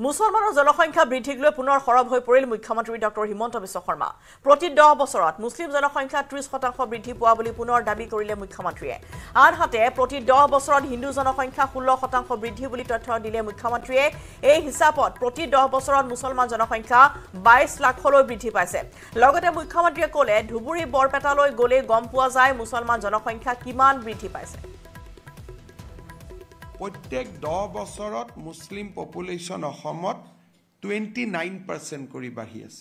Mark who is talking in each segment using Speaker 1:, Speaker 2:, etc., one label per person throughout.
Speaker 1: মুছলমানৰ জনসংখ্যা বৃদ্ধিক লৈ পুনৰ সৰব হৈ পৰিল মুখ্যমন্ত্ৰী ডক্টৰ হিমন্ত বিশ্ব শৰ্মা প্ৰতি 10 বছৰত মুছলিম জনসংখ্যা 30% বৃদ্ধি পোৱা বুলি পুনৰ দাবী কৰিলে মুখ্যমন্ত্ৰীয়ে আনহাতে প্ৰতি 10 বছৰত হিন্দু জনসংখ্যা 16% বৃদ্ধি বুলি তথ্য দিলে মুখ্যমন্ত্ৰীয়ে এই হিচাপত প্ৰতি 10 বছৰত মুছলমান জনসংখ্যা 22 লাখলৈ বৃদ্ধি পাইছে লগতে মুখ্যমন্ত্ৰীয়ে ক'লে ধুবুৰী বৰপেটালৈ গলে গম পোৱা যায় মুছলমান জনসংখ্যা কিমান বৃদ্ধি পাইছে
Speaker 2: প্ৰত্যেক 10 বছৰত মুছলিম পপুলেশ্যন অসমত 29% কৰি বাঢ়ি আছে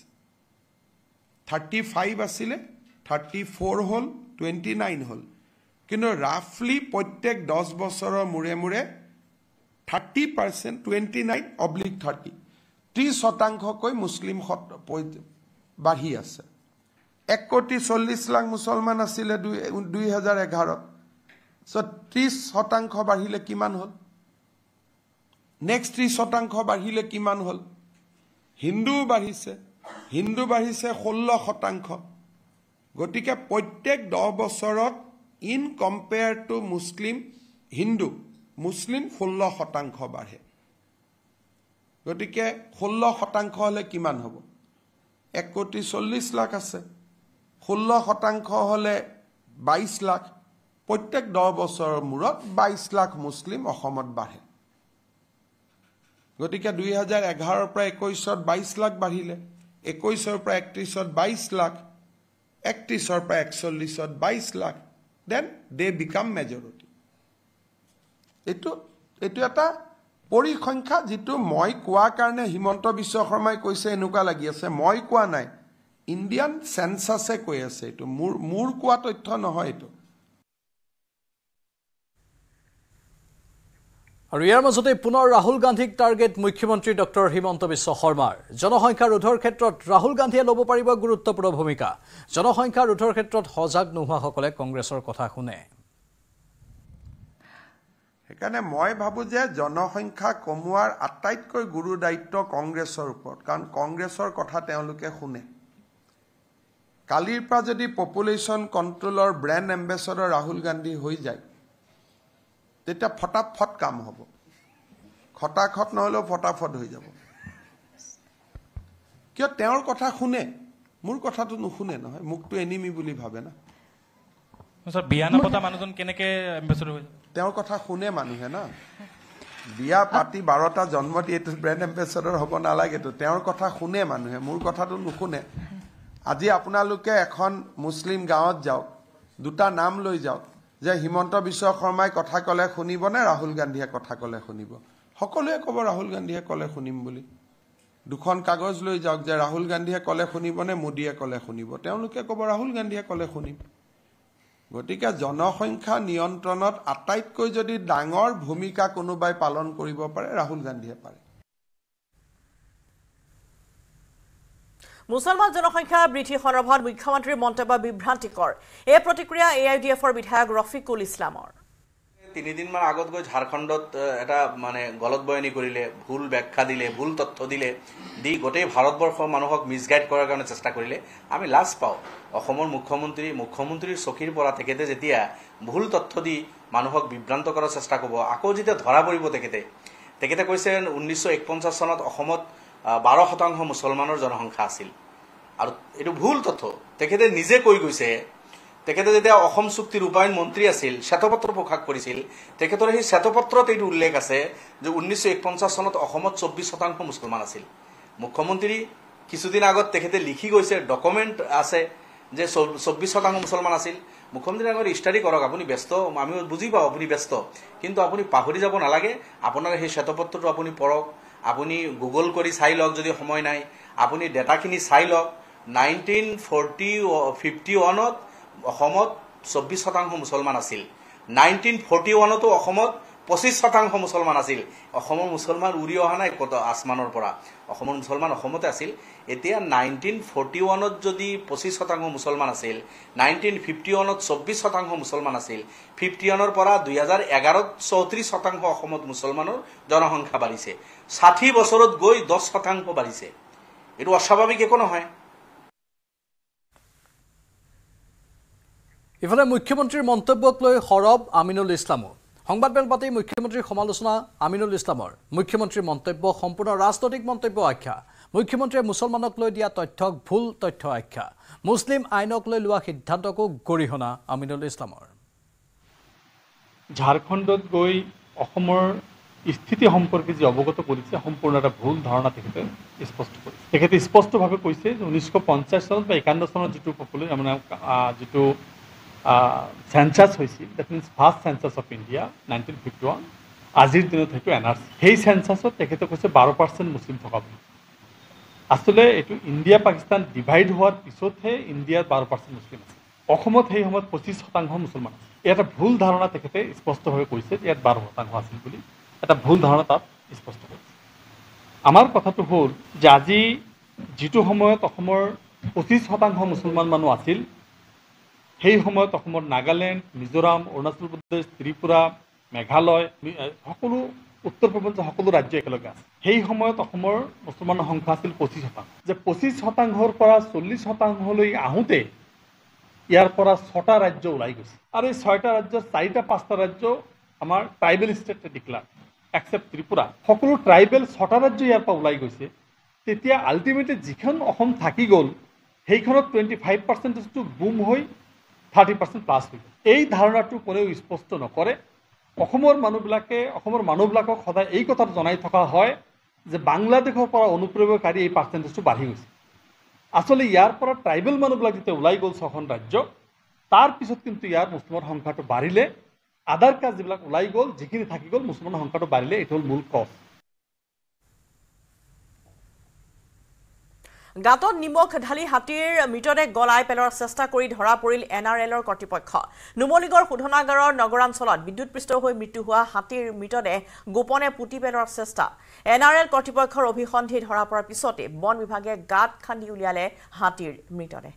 Speaker 2: 35 আছিল 34 হল 29 হল কিন্তু ৰাফলি প্ৰত্যেক 10 বছৰৰ মুৰে মুৰে 30% 29/30 30% কৈ মুছলিম বাঢ়ি আছে 1,40,00,000 লাখ মুছলমান আছিল 2011 So 30% বাঢ়িলে কিমান হল নেক্সট 30% বাঢ়িলে কিমান হল হিন্দু বাঢ়িছে 16% গতিকে প্ৰত্যেক 10 বছৰত in compare to Muslim Hindu Muslim 16% বাঢ়ে গতিকে 16% হলে কিমান হ'ব 1,40,00,000 লাখ আছে 16% হলে 22 লাখ প্ৰত্যেক 10 বছৰৰ মূৰত 22 লাখ মুছলিম অসমত বাঢ়ে গতিকে 2011 ৰ পৰা 21ত 22 লাখ বাঢ়িলে 21ৰ পৰা 31ত 22 লাখ 31ৰ পৰা 41ত 22 lakh then they become majority এটো এটা পৰিসংখ্যা যেটো মই কোৱা কাৰণে হিমন্ত বিশ্ব শৰ্মাই কৈছে এনেকুৱা লাগি আছে মই কোৱা নাই ইণ্ডিয়ান সেন্সাসে কৈ আছে এটো মূৰ কোৱা তথ্য নহয় এটো
Speaker 3: আৰু ইয়াৰ মাজতে পুনৰ ৰাহুল গান্ধীক টাৰ্গেট মুখ্যমন্ত্ৰী ডক্টৰ হিমন্ত বিশ্ব শৰ্মাৰ জনসংখ্যা ৰোধৰ ক্ষেত্ৰত ৰাহুল গান্ধীয়ে ল'ব পাৰিব গুৰুত্বপূৰ্ণ ভূমিকা জনসংখ্যা ৰোধৰ ক্ষেত্ৰত সজাগ নোহোৱাসকলে কংগ্ৰেছৰ কথা শুনে
Speaker 2: সেইকাৰণে মই ভাবো যে জনসংখ্যা কমোৱাৰ আটাইতকৈ গুৰু দায়িত্ব কংগ্ৰেছৰ ওপৰত কাৰণ কংগ্ৰেছৰ কথা তেওঁলোকে শুনে কালিৰ পৰা যদি পপুলেশ্যন কন্ট্ৰোলৰ ব্ৰেণ্ড এম্বেছাডৰ ৰাহুল গান্ধী হৈ যায় তেতিয়া ফটাফট কাম হ'ব খটাখট নহলেও ফটাফট হৈ যাব কিয় তেওঁৰ কথা শুনে মোৰ কথাটো নুশুনে নহয় মুকটো এনিমি বুলি ভাবে না
Speaker 4: স্যার বিয়ানা পতা মানুহজন কেনেকে এম্বেছাডৰ হৈ
Speaker 2: তেওঁৰ কথা শুনে মানুহে না বিয়া পাতি 12টা জন্ম দি এটো ব্ৰেণ্ড এম্বেছাডৰ হ'ব নালাগে তো তেওঁৰ কথা শুনে মানুহে মোৰ কথাটো নুশুনে আজি আপোনালোকে এখন মুছলিম গাঁৱত যাওক দুটা নাম লৈ যাওক যে হিমন্ত বিশ্ব শৰ্মাই কথা কলে শুনিব নে ৰাহুল গান্ধীয়ে কথা কলে শুনিব সকলোৱে ক'ব ৰাহুল গান্ধীয়ে কলে শুনিম বুলি দুখন কাগজ লৈ যাওক যে ৰাহুল গান্ধীয়ে কলে শুনিব নে মোদীয়ে কলে শুনিব তেওঁলোকে ক'ব ৰাহুল গান্ধীয়ে কলে শুনিম গতিকে জনসংখ্যা নিয়ন্ত্ৰণত আটাইতকৈ যদি ডাঙৰ ভূমিকা কোনোবাই পালন কৰিব পাৰে ৰাহুল গান্ধীয়ে পাৰে
Speaker 1: মুছলমান জনসংখ্যা বৃদ্ধি সন্দৰ্ভত মুখ্যমন্ত্ৰীৰ মন্তব্য বিভ্ৰান্তিকৰ এই প্ৰতিক্ৰিয়া এআইডিএফৰ বিধায়ক ৰফিকুল ইছলামৰ
Speaker 5: 3 দিন মান আগত গৈ ঝাৰখণ্ডত এটা মানে গলত বয়নী কৰিলে ভুল ব্যাখ্যা দিলে ভুল তথ্য দিলে দি গোটেই ভাৰতবৰ্ষৰ মানুহক মিসগাইড কৰাৰ কাৰণে চেষ্টা কৰিলে আমি লাজ পাও অসমৰ মুখ্যমন্ত্ৰীৰ চকীৰ পৰা তেখেতে যেতিয়া ভুল তথ্য দি মানুহক বিভ্ৰান্ত কৰাৰ চেষ্টা কৰিব আকৌ যেতিয়া ধৰা পৰিব তেখেতে কৈছে 1941 চনত অসমত 12% মুছলমানৰ জনসংখ্যা আছিল আৰু এটো ভুল তথ্য তেখেতে নিজে কৈ গৈছে তেখেতে যেতিয়া অসম চুক্তি ৰূপায়ণ মন্ত্ৰী আছিল শ্বেতপত্ৰ প্ৰকাশ কৰিছিল তেখেতৰ এই শ্বেতপত্ৰত এইটো উল্লেখ আছে যে 1941 চনত অসমত 24% মুছলমান আছিল মুখ্যমন্ত্ৰী কিছুদিন আগত তেখেতে লিখি গৈছে ডকুমেন্ট আছে যে 24% মুছলমান আছিল মুখ্যমন্ত্ৰী আগৰ ষ্টাডি কৰক আপুনি ব্যস্ত আমি বুজি পাও আপুনি ব্যস্ত কিন্তু আপুনি পাহৰি যাব নালাগে আপোনাৰ এই শ্বেতপত্ৰটো আপুনি পঢ়ক আপুনি গুগল কৰি চাই লওক যদি সময় নাই আপুনি ডেটাখিনি চাই লওক 1951 অসমত 24% মুছলমান আছিল 1941 তো অসমত 25% মুছলমান আছিল অসমৰ মুছলমান উৰি অহা নাই কত আসমানৰ পৰা অসমৰ মুছলমান অসমতে আছিল এতিয়া 1941 যদি 25% মুছলমান আছিল 1951 24% মুছলমান আছিল 51 পৰা 2011 34% অসমত মুছলমানৰ জনসংখ্যা বাঢ়িছে 60 বছৰত গৈ 10% বাঢ়িছে এটো অস্বাভাৱিক একো নহয়
Speaker 3: ইফালে মুখ্যমন্ত্ৰীৰ মন্তব্যক লৈ হৰব আমিনুল ইছলামো সংবাদমেল পাতি মুখ্যমন্ত্ৰীৰ সমালোচনা আমিনুল ইছলামৰ মুখ্যমন্ত্ৰীৰ মন্তব্য সম্পূৰ্ণ ৰাজনৈতিক মন্তব্য আখ্যা মুখ্যমন্ত্ৰীয়ে মুছলমানক লৈ দিয়া তথ্যক ভুল তথ্য আখ্যা মুছলিম আইনক লৈ লোৱা সিদ্ধান্তকো গৰিহণা আমিনুল ইছলামৰ
Speaker 6: ঝাৰখণ্ডত গৈ অসমৰ স্থিতি সম্পৰ্কে যি অৱগত কৰিছে সম্পূৰ্ণ এটা ভুল ধাৰণা তেখেতে স্পষ্ট কৰিছে তেখেতে স্পষ্টভাৱে কৈছে যে 1950 চনত বা 51 চনত যিটো পপুলাৰ মানে যিটো সেন্সাস হৈছিল that means first census of India 1951 আজিৰ দিনত সেইটো এনআৰচি সেই সেন্সাছত তেখেতে কৈছে 12% মুছলিম থকা বুলি আসলে এইটো ইণ্ডিয়া পাকিস্তান ডিভাইড হোৱাৰ পিছতহে ইণ্ডিয়াৰ 12% মুছলিম আছে অসমত সেই সময়ত 25% মুছলমান আছে এটা ভুল ধাৰণা তেখেতে স্পষ্টভাৱে কৈছে যে ইয়াত 12% আছিল বুলি এটা ভুল ধাৰণা তাত স্পষ্ট কৰিছে আমাৰ কথাটো হ'ল যে আজি যিটো সময়ত অসমৰ 25% মুছলমান মানুহ আছিল সেই সময়ত অসমৰ নাগালেণ্ড মিজোৰাম অৰুণাচল প্ৰদেশ ত্ৰিপুৰা মেঘালয় সকলো উত্তৰ পূৰ্বাঞ্চল সকলো ৰাজ্য একেলগে আছে সেই সময়ত অসমৰ মুছলমানৰ সংখ্যা আছিল 25% যে 25%ৰ পৰা 40%লৈ আহোঁতে ইয়াৰ পৰা 6টা ৰাজ্য ওলাই গৈছে আৰু এই 6টা ৰাজ্যৰ 4টা-5টা ৰাজ্য আমাৰ tribal state declare except Tripura সকলো ট্ৰাইবেল 6টা ৰাজ্য ইয়াৰ পৰা ওলাই গৈছে তেতিয়া আল্টিমেটলি যিখন অসম থাকি গ'ল সেইখনত 25%টো বুম হৈ 30% প্লাছ হৈ গ'ল এই ধাৰণাটো কোনেও স্পষ্ট নকৰে অসমৰ মানুহবিলাকক সদায় এই কথাটো জনাই থকা হয় যে বাংলাদেশৰ পৰা অনুপ্ৰৱেশকাৰী এই পাৰ্চেণ্টেজটো বাঢ়ি গৈছে আসলে ইয়াৰ পৰা ট্ৰাইবেল মানুহবিলাক যেতিয়া ওলাই গ'ল 6খন ৰাজ্য তাৰ পিছত কিন্তু ইয়াৰ মুছলমানৰ সংখ্যাটো বাঢ়িলে আধাৰ কাৰ্ড যিবিলাক ওলাই গ'ল যিখিনি থাকি গ'ল মুছলমানৰ সংখ্যাটো বাঢ়িলে এইটো হ'ল মূল কজ
Speaker 1: গাঁতত নিমখ ঢালি হাতীৰ মৃতদেহ গলাই পেলোৱাৰ চেষ্টা কৰি ধৰা পৰিল এনআৰএলৰ কৰ্তৃপক্ষ নুমলীগড় শোধনাগাৰৰ নগৰাঞ্চলত বিদ্যুৎপৃষ্ট হৈ মৃত্যু হোৱা হাতীৰ মৃতদেহ গোপনে পুতি পেলোৱাৰ চেষ্টা এনআৰএল কৰ্তৃপক্ষৰ অভিসন্ধি ধৰা পৰাৰ পিছতে বন বিভাগে গাঁত খান্দি উলিয়ালে হাতীৰ মৃতদেহ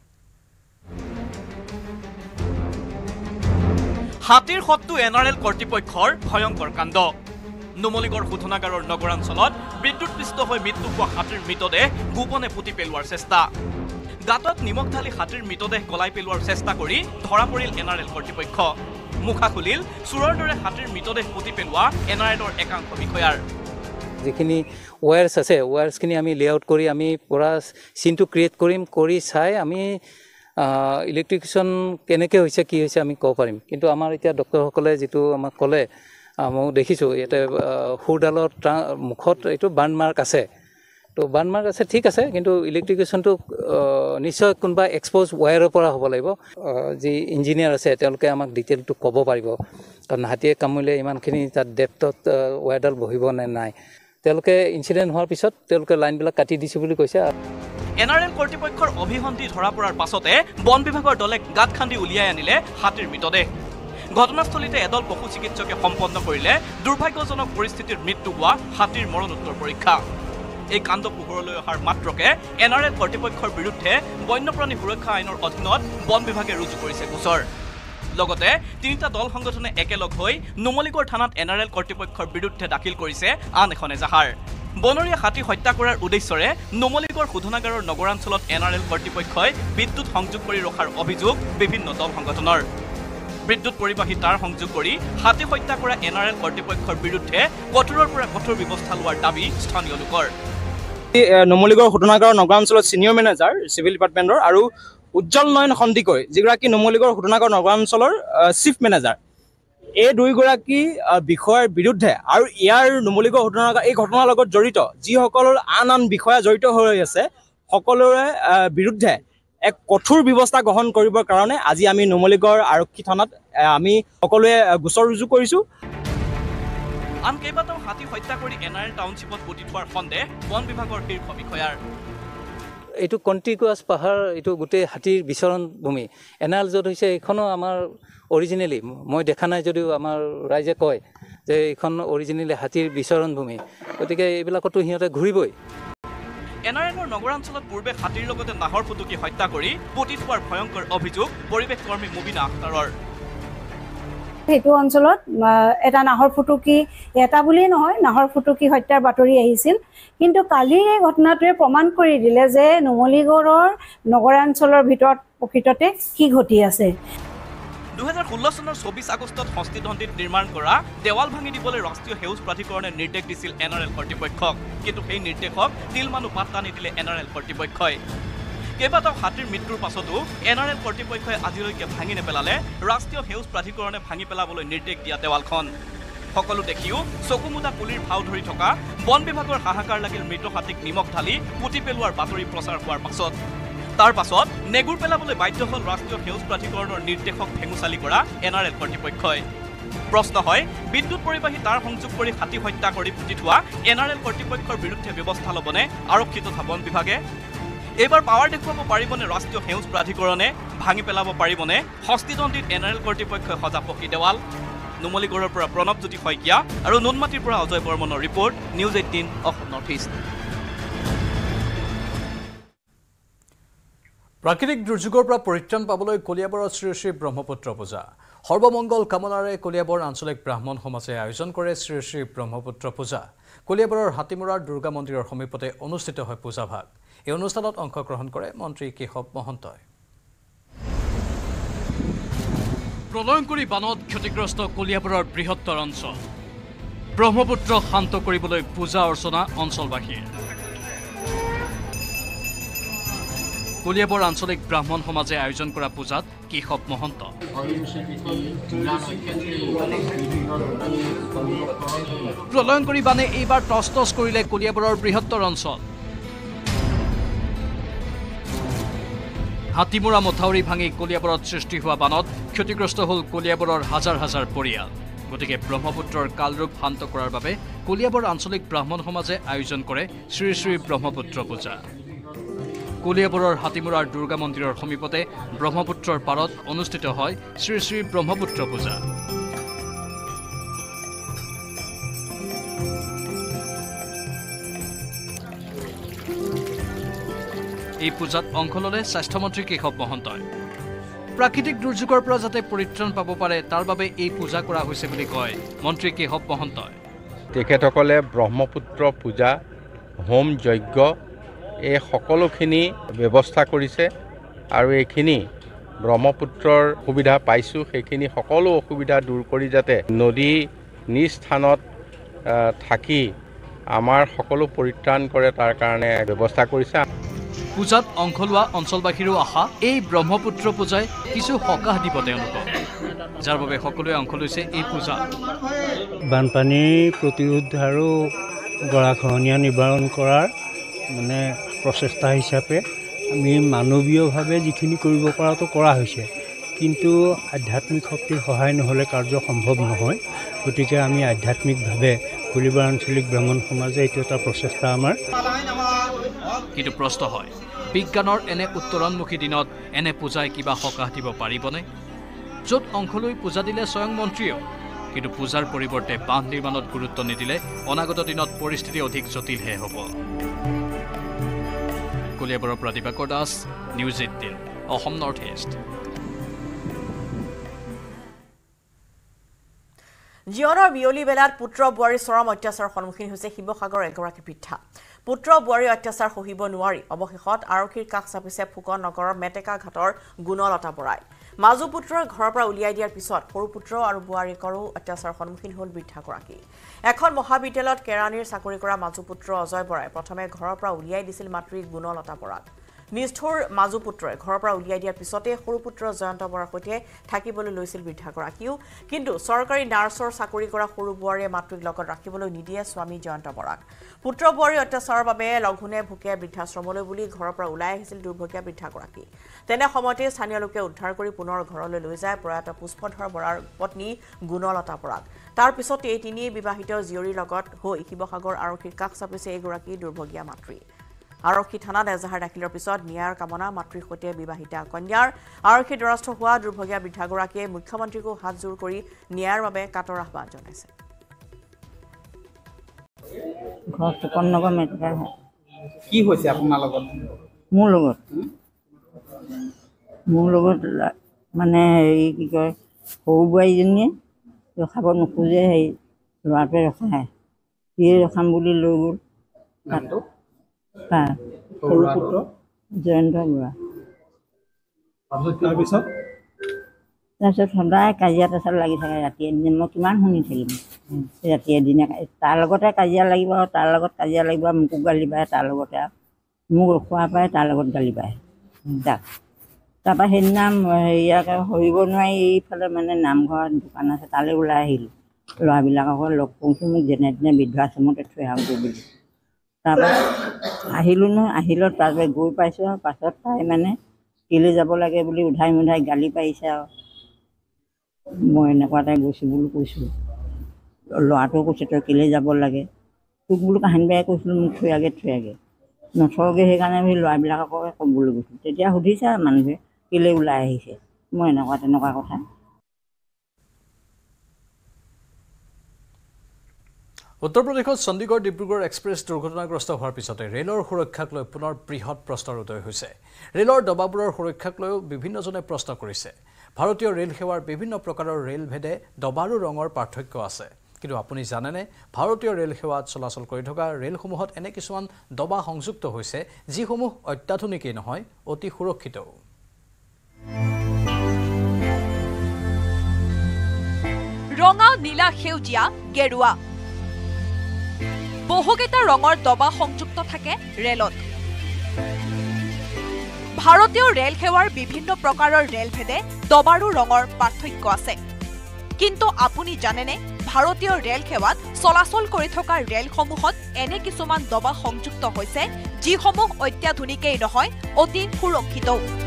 Speaker 7: হাতীৰ হত্যু এনআৰএল কৰ্তৃপক্ষৰ ভয়ংকৰ কাণ্ড নুমলীগড় শোধনাগাৰৰ নগৰাঞ্চলত বিদ্যুৎপৃষ্ট হৈ মৃত্যু হোৱা হাতীৰ মৃতদেহ গোপনে পুতি পেলোৱাৰ চেষ্টা গাঁতত নিমখ ঢালি হাতীৰ মৃতদেহ গলাই পেলোৱাৰ চেষ্টা কৰি ধৰা পৰিল এনআৰএল কৰ্তৃপক্ষ মুখা খুলিল চোৰৰ দৰে হাতীৰ মৃতদেহ পুতি পেলোৱা এনআৰএলৰ একাংশ বিষয়াৰ
Speaker 8: যিখিনি ৱায়াৰ্ছ আছে ৱায়াৰ্ছখিনি আমি লেআউট কৰি আমি পুৰা চিনটো ক্ৰিয়েট কৰি চাই আমি ইলেক্ট্ৰিকেশ্যন কেনেকৈ হৈছে কি হৈছে আমি ক'ব পাৰিম কিন্তু আমাৰ এতিয়া ডক্টৰসকলে যিটো আমাক ক'লে মই দেখিছোঁ ইয়াতে সুৰডালৰ মুখত এইটো বাৰ্ণ মাৰ্ক আছে তো বাৰ্ণ মাৰ্ক আছে ঠিক আছে কিন্তু ইলেক্ট্ৰিকেশ্যনটো নিশ্চয় কোনোবা এক্সপ'জ ৱায়াৰৰ পৰা হ'ব লাগিব যি ইঞ্জিনিয়াৰ আছে তেওঁলোকে আমাক ডিটেইলটো ক'ব পাৰিব কাৰণ হাতীয়ে কামুৰিলে ইমানখিনি তাত ডেপ্থত ৱায়াৰডাল বহিব নে নাই তেওঁলোকে ইনচিডেণ্ট হোৱাৰ পিছত তেওঁলোকে লাইনবিলাক কাটি দিছে বুলি কৈছে
Speaker 7: এনআৰএল কৰ্তৃপক্ষৰ অভিসন্ধি ধৰা পৰাৰ পাছতে বন বিভাগৰ দলে গাঁত খান্দি উলিয়াই আনিলে হাতীৰ মৃতদেহ ঘটনাস্থলীতে এদল পশু চিকিৎসকে সম্পন্ন কৰিলে দুৰ্ভাগ্যজনক পৰিস্থিতিৰ মৃত্যু হোৱা হাতীৰ মৰণোত্তৰ পৰীক্ষা এই কাণ্ড পোহৰলৈ অহাৰ মাত্ৰকে এনআৰএল কৰ্তৃপক্ষৰ বিৰুদ্ধে বন্যপ্ৰাণী সুৰক্ষা আইনৰ অধীনত বন বিভাগে ৰুজু কৰিছে গোচৰ লগতে তিনিটা দল সংগঠনে একেলগ হৈ নুমলীগড় থানাত এনআৰএল কৰ্তৃপক্ষৰ বিৰুদ্ধে দাখিল কৰিছে আন এখন এজাহাৰ বনৰীয়া হাতী হত্যা কৰাৰ উদ্দেশ্যৰে নুমলীগড় শোধনাগাৰৰ নগৰাঞ্চলত এনআৰএল কৰ্তৃপক্ষই বিদ্যুৎ সংযোগ কৰি ৰখাৰ অভিযোগ বিভিন্ন দল সংগঠনৰ বিদ্যুৎ পৰিবাহী তাঁৰ সংযোগ কৰি হাতী হত্যা কৰা এনআৰএল কৰ্তৃপক্ষৰ বিৰুদ্ধে কঠোৰৰ পৰা কঠোৰ ব্যৱস্থা লোৱাৰ দাবী স্থানীয় লোকৰ
Speaker 9: নুমলীগড় শোধনাগাৰৰ নগৰাঞ্চলত ছিনিয়ৰ মেনেজাৰ চিভিল ডিপাৰ্টমেণ্টৰ আৰু উজ্জ্বল নয়ন সন্দিকৈ যিগৰাকী নুমলীগড় শোধনাগাৰ নগৰাঞ্চলৰ চিফ মেনেজাৰ এই দুইগৰাকী বিষয়াৰ বিৰুদ্ধে আৰু ইয়াৰ নুমলীগড় শোধনাগাৰ এই ঘটনাৰ লগত জড়িত যিসকলৰ আন বিষয়া জড়িত হৈ আছে সকলোৰে বিৰুদ্ধে এক কঠোৰ ব্যৱস্থা গ্ৰহণ কৰিবৰ কাৰণে আজি আমি নুমলীগড় আৰক্ষী থানাত আমি সকলোৱে গোচৰ ৰুজু কৰিছোঁ
Speaker 7: আন কেইবাটাও হাতী হত্যা কৰি এনআৰএল টাউনশ্বিপত পুতি থোৱাৰ সন্দেহ বন বিভাগৰ শীৰ্ষ বিষয়াৰ
Speaker 8: এইটো কণ্টিগুৱাছ পাহাৰ এইটো গোটেই হাতীৰ বিচৰণ ভূমি এনআৰএল য'ত হৈছে এইখনো আমাৰ অৰিজিনেলি মই দেখা নাই যদিও আমাৰ ৰাইজে কয় যে এইখন অৰিজিনেলি হাতীৰ বিচৰণ ভূমি গতিকে এইবিলাকতো সিহঁতে ঘূৰিবই
Speaker 7: এনআৰএলৰ নগৰাঞ্চলত পূৰ্বে হাতীৰ লগতে নাহৰ ফুটুকি হত্যা কৰি পুতি থোৱাৰ ভয়ংকৰ অভিযোগ পৰিৱেশ কৰ্মী মুবিনা আখতাৰৰ
Speaker 10: সেইটো অঞ্চলত এটা নাহৰ ফুটুকি এটা বুলিয়ে নহয় নাহৰ ফুটুকি হত্যাৰ বাতৰি আহিছিল কিন্তু কালিৰ এই ঘটনাটোৱে প্ৰমাণ কৰি দিলে যে নুমলীগড়ৰ নগৰাঞ্চলৰ ভিতৰত প্ৰকৃততে কি ঘটি আছে
Speaker 7: 2016 চনৰ 24 আগষ্টত হস্তিদণ্ডিত নিৰ্মাণ কৰা দেৱাল ভাঙি দিবলৈ ৰাষ্ট্ৰীয় সেউজ প্ৰাধিকৰণে নিৰ্দেশ দিছিল NRL কৰ্তৃপক্ষক কিন্তু সেই নিৰ্দেশক তিলমানো পাত্তা নিদিলে NRL কৰ্তৃপক্ষই কেইবাটাও হাতীৰ মৃত্যুৰ পাছতো NRL কৰ্তৃপক্ষই আজিলৈকে ভাঙি নেপেলালে ৰাষ্ট্ৰীয় সেউজ প্ৰাধিকৰণে ভাঙি পেলাবলৈ নিৰ্দেশ দিয়া দেৱালখন সকলো দেখিও চকুমুদা পুলিৰ ভাও ধৰি থকা বন বিভাগৰ হাহাকাৰ লাগিল মৃত হাতীক নিমখ ঢালি পুতি পেলোৱাৰ বাতৰি প্ৰচাৰ হোৱাৰ পাছত তাৰ পাছত নেগুৰ পেলাবলৈ বাধ্য হ'ল ৰাষ্ট্ৰীয় সেউজ প্ৰাধিকৰণৰ নিৰ্দেশক ভেঙুচালি কৰা NRL কৰ্তৃপক্ষই প্ৰশ্ন হয় বিদ্যুৎ পৰিবাহী তাঁৰ সংযোগ কৰি হাতী হত্যা কৰি পুতি থোৱা NRL কৰ্তৃপক্ষৰ বিৰুদ্ধে ব্যৱস্থা ল'বনে আৰক্ষী তথা বন বিভাগে এইবাৰ পাৱাৰ দেখুৱাব পাৰিবনে ৰাষ্ট্ৰীয় সেউজ প্ৰাধিকৰণে ভাঙি পেলাব পাৰিবনে হস্তিদণ্ডিত NRL কৰ্তৃপক্ষই সজা পকি দেৱাল নুমলীগড়ৰ পৰা প্ৰণৱজ্যোতি শইকীয়া আৰু নুনমাটিৰ পৰা অজয় বৰ্মনৰ report news 18 Assam north east
Speaker 3: প্ৰাকৃতিক দুৰ্যোগৰ পৰা পৰিত্ৰাণ পাবলৈ কলিয়াবৰত শ্ৰী শ্ৰী ব্ৰহ্মপুত্ৰ পূজা সৰ্বমংগল কামনাৰে কলিয়াবৰ আঞ্চলিক ব্ৰাহ্মণ সমাজে আয়োজন কৰে শ্ৰী শ্ৰী ব্ৰহ্মপুত্ৰ পূজা কলিয়াবৰৰ হাতীমুৰাৰ দুৰ্গা মন্দিৰৰ সমীপতে অনুষ্ঠিত হয় পূজাভাগ এই অনুষ্ঠানত অংশগ্ৰহণ কৰে মন্ত্ৰী কেশৱ মহন্তই প্ৰলয়ংকৰী বানত ক্ষতিগ্ৰস্ত কলিয়াবৰৰ বৃহত্তৰ অঞ্চল ব্ৰহ্মপুত্ৰ শান্ত কৰিবলৈ পূজা অৰ্চনা অঞ্চলবাসীৰ কলিয়াবৰ আঞ্চলিক ব্ৰাহ্মণ সমাজে আয়োজন কৰা পূজাত কেশৱ মহন্ত প্ৰলয়ংকৰী বানে এইবাৰ টচ কৰিলে কলিয়াবৰৰ বৃহত্তৰ অঞ্চল হাতীমুৰা মথাউৰি ভাঙি কলিয়াবৰত সৃষ্টি হোৱা বানত ক্ষতিগ্ৰস্ত হ'ল কলিয়াবৰৰ হাজাৰ হাজাৰ পৰিয়াল গতিকে ব্ৰহ্মপুত্ৰৰ কালৰূপ শান্ত কৰাৰ বাবে কলিয়াবৰ আঞ্চলিক ব্ৰাহ্মণ সমাজে আয়োজন কৰে শ্ৰী শ্ৰী ব্ৰহ্মপুত্ৰ পূজা কলিয়াবৰৰ হাতীমুৰাৰ দুৰ্গা মন্দিৰৰ সমীপতে ব্ৰহ্মপুত্ৰৰ পাৰত অনুষ্ঠিত হয় শ্ৰী শ্ৰী ব্ৰহ্মপুত্ৰ পূজা এই পূজাত অংশ ল'লে স্বাস্থ্যমন্ত্ৰী কেশৱ মহন্তই প্ৰাকৃতিক দুৰ্যোগৰ পৰা যাতে পৰিত্ৰাণ পাব পাৰে তাৰ বাবে এই পূজা কৰা হৈছে বুলি কয় মন্ত্ৰী কেশৱ মহন্তই
Speaker 11: তেখেতসকলে ব্ৰহ্মপুত্ৰ পূজা হোম যজ্ঞ এই সকলোখিনি ব্যৱস্থা কৰিছে আৰু এইখিনি ব্ৰহ্মপুত্ৰৰ সুবিধা পাইছোঁ সেইখিনি সকলো অসুবিধা দূৰ কৰি যাতে নদী নিজ স্থানত থাকি আমাৰ সকলো পৰিত্ৰাণ কৰে তাৰ কাৰণে ব্যৱস্থা কৰিছে
Speaker 3: পূজাত অংশ লোৱা অঞ্চলবাসীৰো আশা এই ব্ৰহ্মপুত্ৰ পূজাই কিছু সকাহ দিব তেওঁলোকক যাৰ বাবে সকলোৱে অংশ লৈছে এই পূজা
Speaker 12: বানপানীৰ প্ৰতিৰোধ আৰু গৰাখহনীয়া নিবাৰণ কৰাৰ মানে প্ৰচেষ্টা হিচাপে আমি মানৱীয়ভাৱে যিখিনি কৰিব পৰাটো কৰা হৈছে কিন্তু আধ্যাত্মিক শক্তিৰ সহায় নহ'লে কাৰ্য সম্ভৱ নহয় গতিকে আমি আধ্যাত্মিকভাৱে কলিয়াবৰ আঞ্চলিক ব্ৰাহ্মণ সমাজে এইটো এটা প্ৰচেষ্টা আমাৰ
Speaker 3: কিন্তু প্ৰশ্ন হয় বিজ্ঞানৰ এনে উত্তৰণমুখী দিনত এনে পূজাই কিবা সকাহ দিব পাৰিবনে য'ত অংশ লৈ পূজা দিলে স্বয়ং মন্ত্ৰীয়েও কিন্তু পূজাৰ পৰিৱৰ্তে বান্ধ নিৰ্মাণত গুৰুত্ব নিদিলে অনাগত দিনত পৰিস্থিতি অধিক জটিলহে হ'ব কলিয়াবৰৰ পৰা Dibakar Das news 18 Assam north east
Speaker 1: জীয়নৰ বিয়লি বেলাত পুত্ৰ বুৱাৰীৰ চৰম অত্যাচাৰৰ সন্মুখীন হৈছে শিৱসাগৰৰ এগৰাকী বৃদ্ধা পুত্ৰ বুৱাৰীৰ অত্যাচাৰ সহিব নোৱাৰি অৱশেষত আৰক্ষীৰ কাষ চাপিছে ফুকন নগৰৰ মেটেকা ঘাটৰ গুণলতা বৰাই মাজু পুত্ৰৰ ঘৰৰ পৰা উলিয়াই দিয়াৰ পিছত সৰু পুত্ৰ আৰু বুৱাৰীকৰো অত্যাচাৰৰ সন্মুখীন হ'ল বৃদ্ধাগৰাকী এখন মহাবিদ্যালয়ত কেৰাণীৰ চাকৰি কৰা মাজু পুত্ৰ অজয় বৰাই প্ৰথমে ঘৰৰ পৰা উলিয়াই দিছিল মাতৃ গুণলতা বৰাক নিষ্ঠুৰ মাজু পুত্ৰই ঘৰৰ পৰা উলিয়াই দিয়াৰ পিছতে সৰু পুত্ৰ জয়ন্ত বৰাৰ সৈতে থাকিবলৈ লৈছিল বৃদ্ধাগৰাকীও কিন্তু চৰকাৰী নাৰ্ছৰ চাকৰি কৰা সৰু বুৱাৰীয়ে মাতৃক লগত ৰাখিবলৈ নিদিয়ে স্বামী জয়ন্ত বৰাক পুত্ৰ বুৱাৰীৰ অত্যাচাৰৰ বাবে লঘোণে ভুকে বৃদ্ধাশ্ৰমলৈ বুলি ঘৰৰ পৰা ওলাই আহিছিল দুৰ্ভগীয়া বৃদ্ধাগৰাকী তেনে সময়তে স্থানীয় লোকে উদ্ধাৰ কৰি পুনৰ ঘৰলৈ লৈ যায় প্ৰয়াত পুষ্পধৰ বৰাৰ পত্নী গুণলতা বৰাক তাৰ পিছতে তিনি বিবাহিত জীয়ৰীৰ লগত হৈ শিৱসাগৰ আৰক্ষীৰ কাষ চাপিছে এগৰাকী দুৰ্ভগীয়া মাতৃ আৰক্ষী থানাত এজাহাৰ দাখিলৰ পিছত ন্যায়ৰ কামনা মাতৃৰ সৈতে বিবাহিতা কন্যাৰ আৰক্ষী দ্বাৰস্থ হোৱা দুৰ্ভগীয়া বৃদ্ধাগৰাকীয়ে মুখ্যমন্ত্ৰীকো হাতজোৰ কৰি ন্যায়ৰ বাবে কাটৰ আহ্বান জনাইছে
Speaker 9: কি হৈছে আপোনাৰ লগত
Speaker 13: মোৰ লগত মানে হেৰি কি কয় সৰু বোৱাৰীজনীয়ে ৰখাব নোখোজে হেৰি ল'ৰাটোৱে ৰখায় সিয়ে ৰখাম বুলি লৈ গ'ল জয়ন্ত বৰা
Speaker 6: তাৰপিছত
Speaker 13: তাৰপিছত সদায় কাজিয়া পেচাল লাগি থাকে ৰাতি এদিন মই কিমান শুনি থাকিম ৰাতি এদিনে তাৰ লগতে কাজিয়া লাগিব আৰু তাৰ লগত কাজিয়া লাগিব মোকো গালি পাৰে তাৰ লগতে আৰু মোক ৰখোৱা পায় তাৰ লগত গালি পাৰে তাক তাৰপৰা সেইদিনা হেৰিয়াকে সৰিব নোৱাৰি এইফালে মানে নামঘৰ দোকান আছে তালৈ ওলাই আহিলোঁ ল'ৰাবিলাকক লগ কৰিছোঁ মোক যেনে তেনে বৃদ্ধাশ্ৰমতে থৈ আহোঁ বুলি তাৰপৰা আহিলোঁ নহয় আহিলত তাৰপৰা গৈ পাইছোঁ আৰু পাছত তাই মানে কেলৈ যাব লাগে বুলি উধাই মুধাই গালি পাৰিছে আৰু মই এনেকুৱাতে গৈছোঁ বুলি কৈছোঁ ল'ৰাটোও কৈছে তই কেলৈ যাব লাগে তোক বোলো কাহিনী বেয়াই কৈছিলোঁ মোক থৈ আগে নথৰগৈ সেইকাৰণে আমি ল'ৰাবিলাককে ক'বলৈ গৈছোঁ তেতিয়া সুধিছে আৰু মানুহে কেলৈ ওলাই আহিছে মই এনেকুৱা তেনেকুৱা কথা
Speaker 3: উত্তৰ প্ৰদেশত চণ্ডীগড় ডিব্ৰুগড় এক্সপ্ৰেছ দুৰ্ঘটনাগ্ৰস্ত হোৱাৰ পিছতে ৰেলৰ সুৰক্ষাক লৈ পুনৰ বৃহৎ প্ৰশ্নৰ উদয় হৈছে ৰেলৰ ডবাবোৰৰ সুৰক্ষাক লৈও বিভিন্নজনে প্ৰশ্ন কৰিছে ভাৰতীয় ৰেল সেৱাৰ বিভিন্ন প্ৰকাৰৰ ৰেল ভেদে ডবা আৰু ৰঙৰ পাৰ্থক্য আছে কিন্তু আপুনি জানেনে ভাৰতীয় ৰেল সেৱাত চলাচল কৰি থকা ৰেলসমূহত এনে কিছুমান ডবা সংযুক্ত হৈছে যিসমূহ অত্যাধুনিকেই নহয় অতি সুৰক্ষিতও
Speaker 14: ৰঙা নীলা সেউজীয়া গেৰুৱা বহুকেইটা ৰঙৰ ডবা সংযুক্ত থাকে ৰেলত ভাৰতীয় ৰেল সেৱাৰ বিভিন্ন প্ৰকাৰৰ ৰেলভেদে ডবাৰু ৰঙৰ পাৰ্থক্য আছে কিন্তু আপুনি জানেনে ভাৰতীয় ৰেল সেৱাত চলাচল কৰি থকা ৰেলসমূহত এনে কিছুমান ডবা সংযুক্ত হৈছে যিসমূহ অত্যাধুনিকেই নহয় অতি সুৰক্ষিত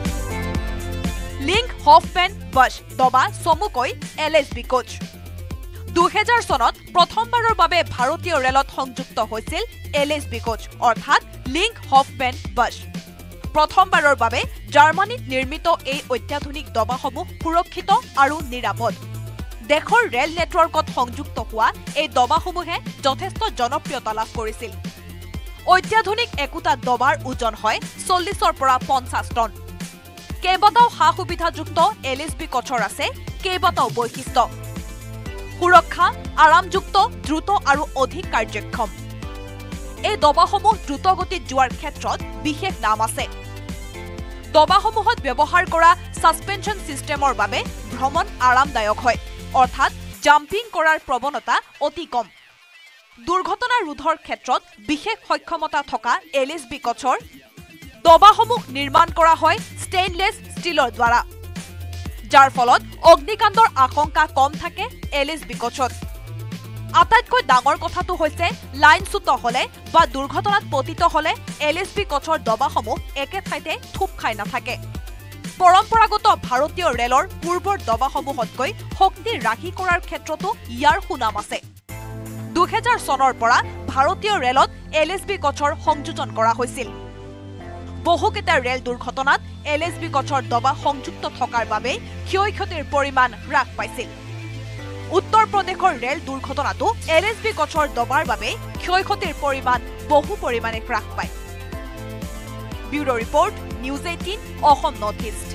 Speaker 14: লিংক হফমেন বাছ ডবা চমুকৈ LSB কোচ 2000 চনত প্ৰথমবাৰৰ বাবে ভাৰতীয় ৰেলত সংযুক্ত হৈছিল LSB কোচ অৰ্থাৎ লিংক হফমেন বাছ প্ৰথমবাৰৰ বাবে জাৰ্মানীত নিৰ্মিত এই অত্যাধুনিক ডবাসমূহ সুৰক্ষিত আৰু নিৰাপদ দেশৰ ৰেল নেটৱৰ্কত সংযুক্ত হোৱা এই ডবাসমূহে যথেষ্ট জনপ্ৰিয়তা লাভ কৰিছিল অত্যাধুনিক একোটা ডবাৰ ওজন হয় 40ৰ পৰা 50 টন কেইবাটাও সা সুবিধাযুক্ত LSB কোচৰ আছে কেইবাটাও বৈশিষ্ট্য সুৰক্ষা আৰামযুক্ত দ্ৰুত আৰু অধিক কাৰ্যক্ষম এই ডবাসমূহ দ্ৰুতগতিত যোৱাৰ ক্ষেত্ৰত বিশেষ নাম আছে ডবাসমূহত ব্যৱহাৰ কৰা সাসপেনশন সিস্টেমৰ বাবে ভ্ৰমণ আৰামদায়ক হয় অৰ্থাৎ জাম্পিং কৰাৰ প্ৰৱণতা অতি কম দুৰ্ঘটনা ৰোধৰ ক্ষেত্ৰত বিশেষ সক্ষমতা থকা LSB কোচৰ ডবাসমূহ নিৰ্মাণ কৰা হয় ষ্টেইনলেছ ষ্টীলৰ দ্বাৰা যাৰ ফলত অগ্নিকাণ্ডৰ আশংকা কম থাকে LSB কোচত আটাইতকৈ ডাঙৰ কথাটো হৈছে লাইনচ্যুত হলে বা দুৰ্ঘটনাত পতিত হলে LSB কোচৰ ডবাসমূহ একে ঠাইতে থুপ খাই নাথাকে পৰম্পৰাগত ভাৰতীয় ৰেলৰ পূৰ্বৰ ডবাসমূহতকৈ শক্তি ৰাখি কৰাৰ ক্ষেত্ৰতো ইয়াৰ সুনাম আছে 2000 চনৰ পৰা ভাৰতীয় ৰেলত LSB কোচৰ সংযোজন কৰা হৈছিল বহুকেইটা ৰেল দুৰ্ঘটনাত LSB কোচৰ ডবা সংযুক্ত থকাৰ বাবে ক্ষয়ক্ষতিৰ পৰিমাণ হ্ৰাস পাইছিল উত্তৰ প্ৰদেশৰ ৰেল দুৰ্ঘটনাটো LSB কোচৰ ডবাৰ বাবে ক্ষয়ক্ষতিৰ পৰিমাণ বহু পৰিমাণে হ্ৰাস পায় bureau report news 18 Assam north east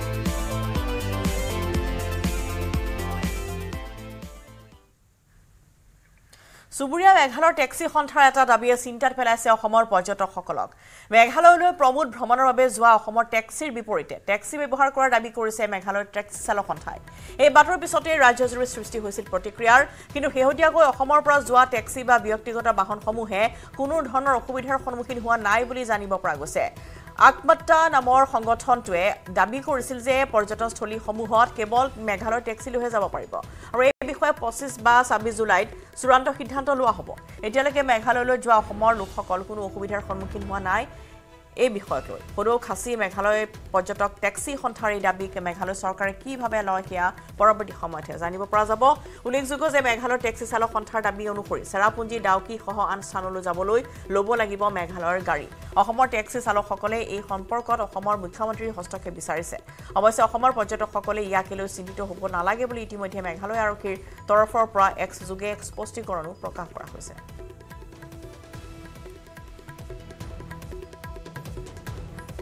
Speaker 1: সুবুৰীয়া মেঘালয়ৰ টেক্সি সন্থাৰ এটা দাবীয়ে চিন্তাত পেলাইছে অসমৰ পৰ্যটকসকলক মেঘালয়লৈ প্ৰমোদ ভ্ৰমণৰ বাবে যোৱা অসমৰ টেক্সিৰ বিপৰীতে টেক্সি ব্যৱহাৰ কৰাৰ দাবী কৰিছে মেঘালয়ৰ টেক্সি চালক সন্থাই এই বাতৰিৰ পিছতে ৰাজ্যজুৰি সৃষ্টি হৈছিল প্ৰতিক্ৰিয়াৰ কিন্তু শেহতীয়াকৈ অসমৰ পৰা যোৱা টেক্সি বা ব্যক্তিগত বাহনসমূহে কোনো ধৰণৰ অসুবিধাৰ সন্মুখীন হোৱা নাই বুলি জানিব পৰা গৈছে আকমাত্তা নামৰ সংগঠনটোৱে দাবী কৰিছিল যে পৰ্যটনস্থলীসমূহত কেৱল মেঘালয়ৰ টেক্সি লৈহে যাব পাৰিব আৰু এই বিষয়ে 25 বা 26 জুলাইত চূড়ান্ত সিদ্ধান্ত লোৱা হ'ব এতিয়ালৈকে মেঘালয়লৈ যোৱা অসমৰ লোকসকল কোনো অসুবিধাৰ সন্মুখীন হোৱা নাই এই বিষয়ক লৈ সদৌ খাচী মেঘালয় পৰ্যটক টেক্সি সন্থাৰ এই দাবীক মেঘালয় চৰকাৰে কিভাৱে লয় সেয়া পৰৱৰ্তী সময়তে জানিব পৰা যাব উল্লেখযোগ্য যে মেঘালয়ৰ টেক্সি চালক সন্থাৰ দাবী অনুসৰি চেৰাপুঞ্জী ডাউকি সহ আন স্থানলৈ যাবলৈ ল'ব লাগিব মেঘালয়ৰ গাড়ী অসমৰ টেক্সি চালকসকলে এই সম্পৰ্কত অসমৰ মুখ্যমন্ত্ৰীৰ হস্তক্ষেপ বিচাৰিছে অৱশ্যে অসমৰ পৰ্যটকসকলে ইয়াকে লৈ চিন্তিত হ'ব নালাগে বুলি ইতিমধ্যে মেঘালয় আৰক্ষীৰ তৰফৰ পৰা এক্স যোগে এক স্পষ্টীকৰণো প্ৰকাশ কৰা হৈছে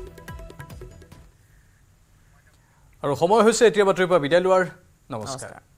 Speaker 3: আৰু সময় হৈছে এতিয়া বাতৰিৰ পৰা বিদায় লোৱাৰ নমস্কাৰ